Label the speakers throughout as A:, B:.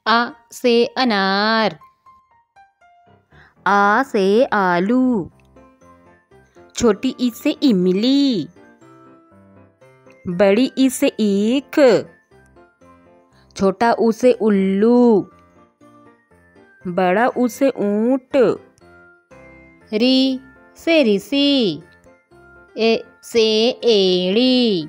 A: आ से अनार। आ से आलू। छोटी ई से इमली। बड़ी ई से ईख। छोटा ऊ से उल्लू। बड़ा ऊ से ऊंट। री से ऋषि। ए से एड़ी।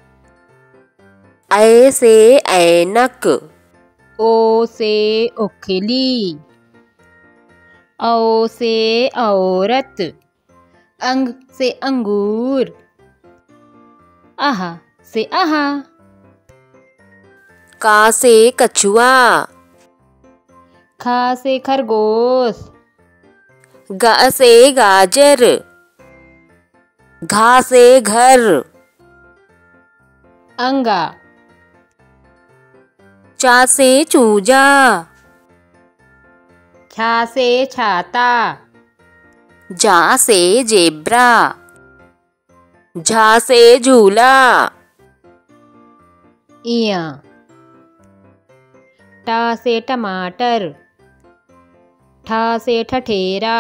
B: ऐ से ऐनक।
A: ओ से ओखली। औ से औरत। अंग से अंगूर। आहा से आहा।
B: का से कछुआ।
A: खा से खरगोश।
B: ग से गाजर। घा से घर।
A: अंगा।
B: चा से चूजा।
A: छा से छाता।
B: जा से जेब्रा। झा से झूला।
A: इया। टा से टमाटर। ठा से ठठेरा।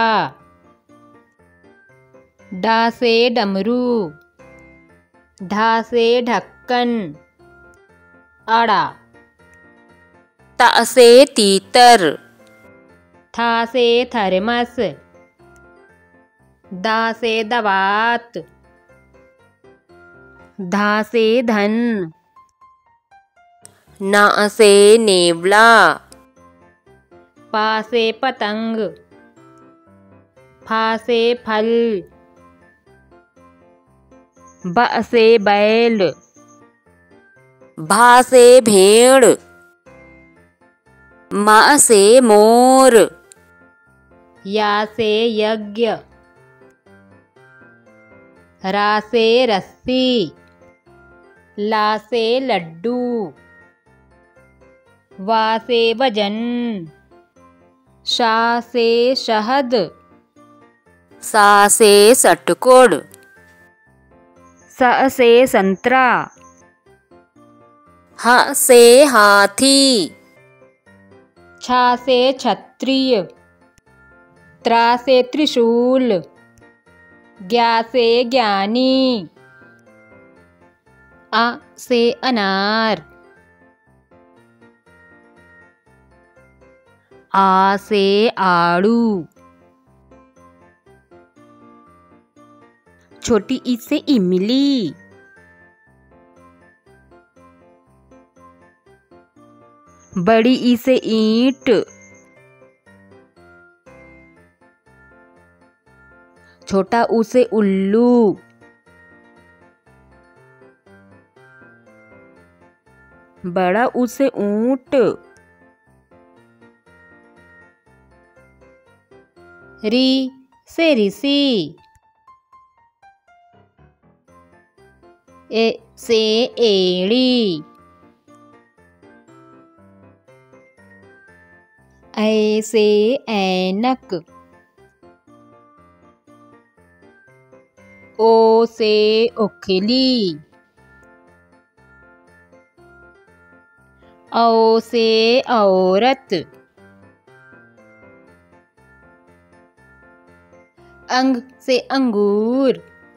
A: डा से डमरू। ढा से ढक्कन। अड़ा।
B: ता से तीतर।
A: था से थर्मस। दा से दवात। धा से धन।
B: ना से नेवला।
A: पा से पतंग। फा से फल। ब से बैल।
B: भा से भेड़। मा से मोर।
A: या से यज्ञ। रा से रस्सी। ला से लड्डू। वा से वजन। शा से शहद।
B: सा से सटकोड़।
A: स से संतरा।
B: ह से हाथी।
A: छा से क्षत्रिय। त्रा से त्रिशूल। ज्ञा से ज्ञानी। आ से अनार। आ से आड़ू। छोटी ई से इमली। बड़ी ई से ईंट। छोटा ऊ से उल्लू। बड़ा ऊ से ऊंट। री से ऋषि। ए से एड़ी। ऐ से ऐनक। ओ से ओखली। औ से औरत। अंग से अंगूर।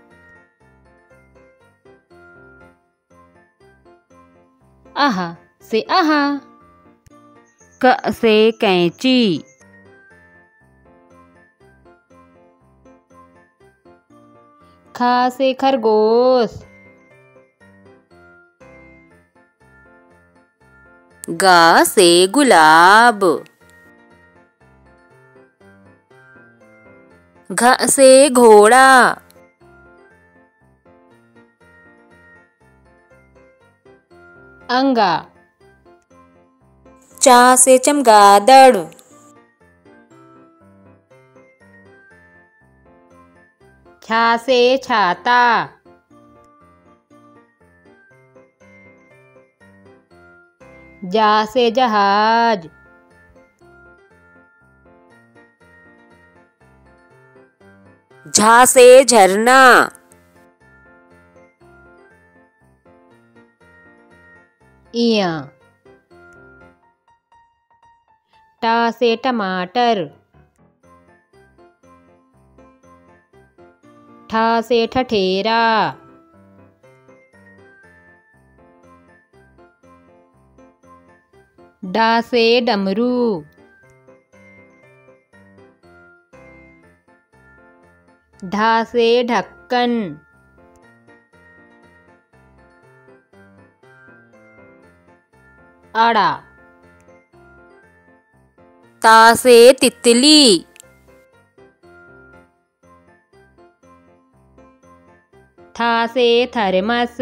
A: आहा से आहा। क से कैंची। खा से खरगोश।
B: गा से गुलाब। घ से घोड़ा।
A: अंगा।
B: चा से चमगादड़।
A: छा से छाता। जा से जहाज।
B: झा से झरना।
A: इया। टा से टमाटर, ठा से ठठेरा, डा से डमरू, ढा से ढक्कन, अड़ा,
B: ता से तितली,
A: था से थर्मस,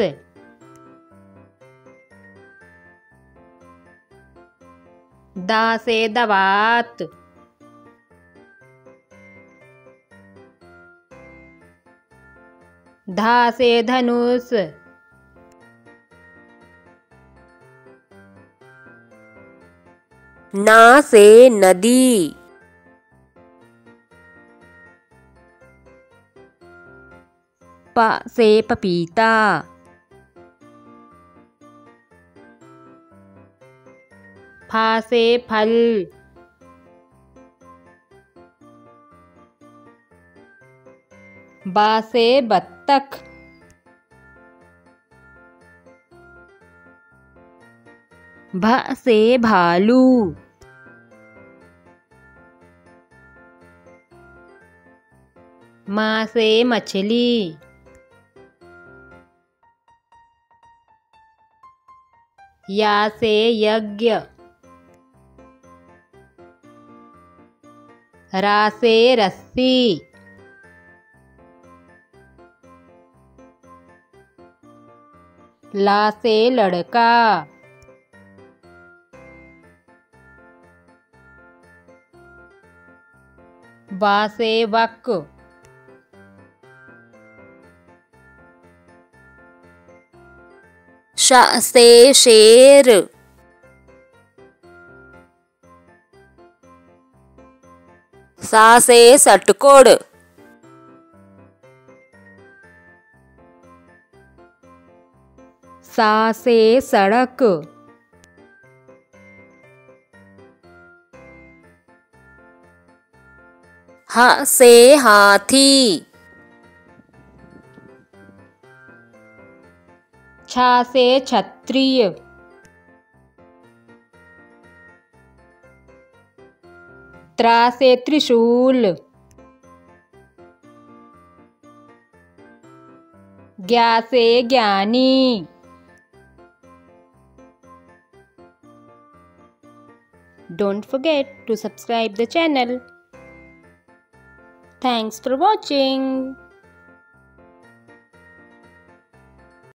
A: दा से दवात, धा से धनुष,
B: ना से नदी,
A: प से पपीता, फा से फल, बा से बत्तख, भ से भालू, मा से मछली, या से यज्ञ, रा से रस्सी, ला से लड़का, बा से बक,
B: श से शेर, सा से सटकोड़,
A: सा से सड़क,
B: ह से हाथी,
A: छा से क्षत्रिय, त्रा से त्रिशूल, ज्ञा से ज्ञानी, Don't forget to subscribe the channel. Thanks for watching.